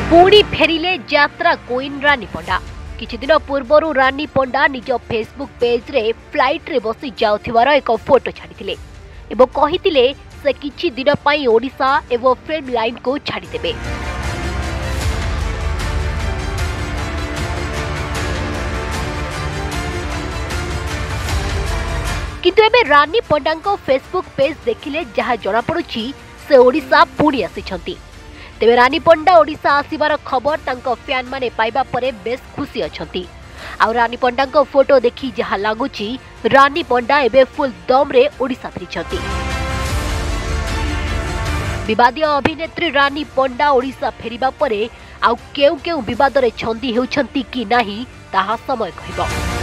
पुणी फेरिले यात्रा क्वीन रानी पंडा। किछि दिन पूर्व रानी पंडा निज फेसबुक पेज रे फ्लाइट रे बसी जाउथिबार एक फोटो छाड़िथिले एवं कहिथिले से किछि दिन पई ओडिशा एवं फिल्म लाइन को छाड़ी देबे। किंतु एबे रानी पंडा को फेसबुक पेज देखिले जहा जना पड़ुछि से ओडिशा पुणी आसिछंती। तेबे रानी पंडा ओडिशा आसिबार खबर तांको फैन माने पाइबा परे बेस खुशी अछंती। आ रानी पंडा को फोटो देखि जहा लागुछि रानी पंडा एबे फुल दम रे ओडिशा फिरिछंती। विवादीय अभिनेत्री रानी पंडा ओडिशा फेरिबा परे आउ केउ केउ विवाद रे छंदी हेउछंती कि नाही ताहा समय कहबो।